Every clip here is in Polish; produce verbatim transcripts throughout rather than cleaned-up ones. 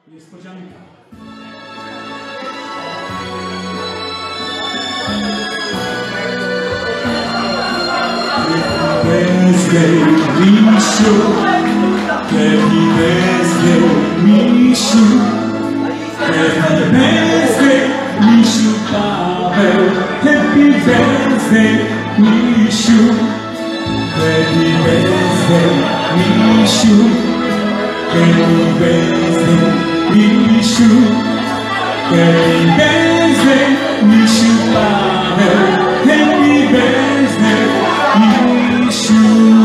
Niespodzianka. Birthday, misiu. Happy birthday, misiu. Happy birthday, misiu Paweł. Happy birthday, misiu. Happy birthday, misiu. Happy birthday, misiu. Happy birthday, misiu Paweł. Happy birthday, misiu.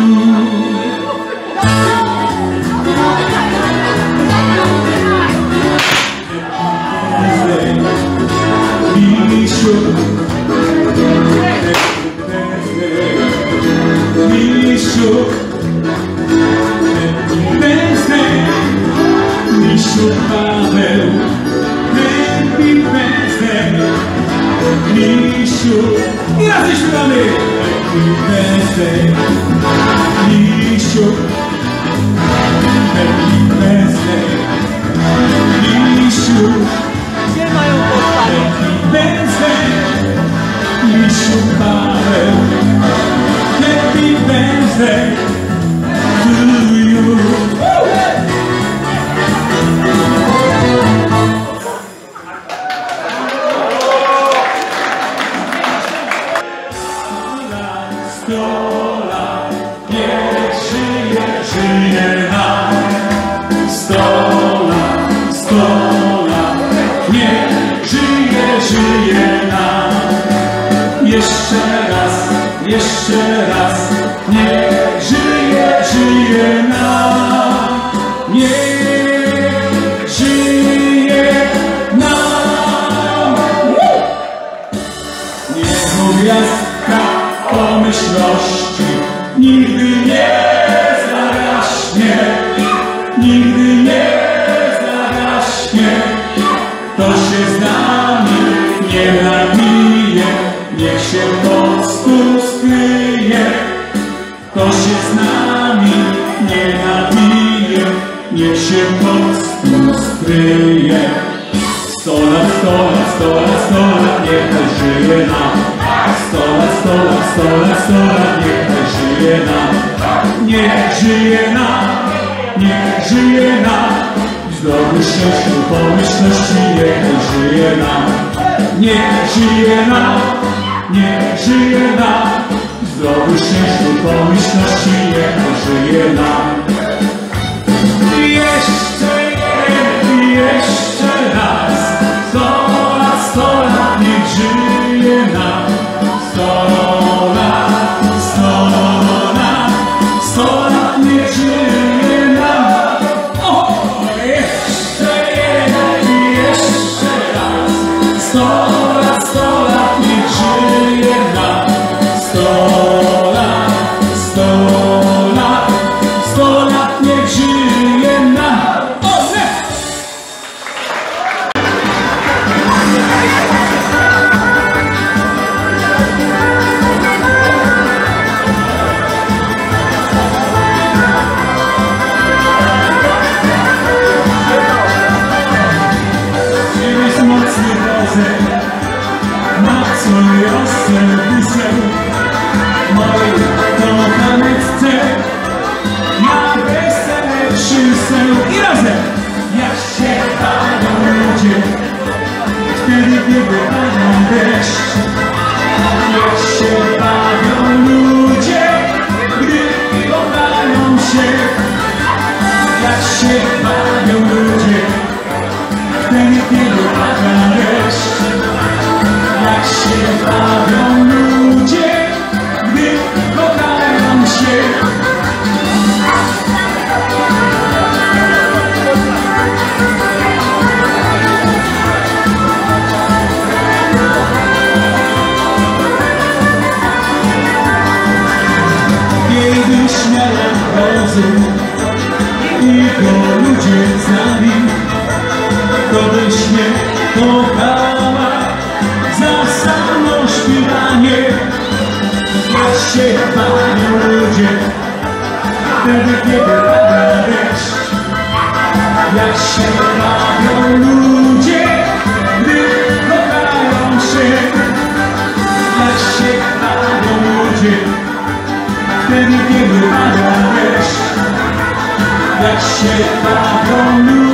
Misiu, misiu, happy birthday, misiu Paweł, happy birthday, misiu. I razem śpiewamy. Happy birthday, misiu, happy birthday, misiu. Gdzie mają podpalić? Happy birthday, misiu Paweł. Happy birthday to you. Sto lat, niech żyje, żyje nam. Sto lat, sto lat, niech żyje, żyje nam. Jeszcze raz, jeszcze raz, niech żyje, żyje nam. Niech żyje nam. Niech gwiazdka pomyślności nigdy nie zagaśnie, nigdy nie zagaśnie. To się z nami nie nabije, niech się pod stół skryje. To się z nami nie nabije, niech się pod stół skryje. Sto lat, sto lat, sto lat, sto lat, niech żyje nam. Sto lat, sto lat, sto lat, sto lat, niech żyje nam. Niech żyje nam, niech żyje nam. Zdrowiu, szczęściu, pomyślności, niech żyje nam. Niech żyje nam, niech żyje nam. Zdrowiu, szczęściu, pomyślności, niech żyje nam. Jeszcze jeden, jeszcze raz. Sto lat, sto lat, niech żyje nam. Sto lat, sto lat, sto lat, niech żyje nam. O, jeszcze jeden, jeszcze raz. Sto lat, sto lat, niech żyje nam. Sto lat, sto lat, sto lat, niech żyje nam. O, nie! Jest mocny rozem, na co wiosnę pisę, mojej kochaneczce, na weselę wszyscy. I razem! Jak się bawią ludzie, wtedy kiedy bawią deszcz. Jak się bawią ludzie, gdy kochają się. Jak się bawią ludzie, wtedy kiedy pada deszcz. Jak się bawią ludzie, gdy kochają się. Kiedy śmiała chodzą i go ludzie znali, to byś mnie kochała za samo śpiewanie. Jak się bawią ludzie, wtedy kiedy pada deszcz. Jak się bawią jak się bawią ludzie.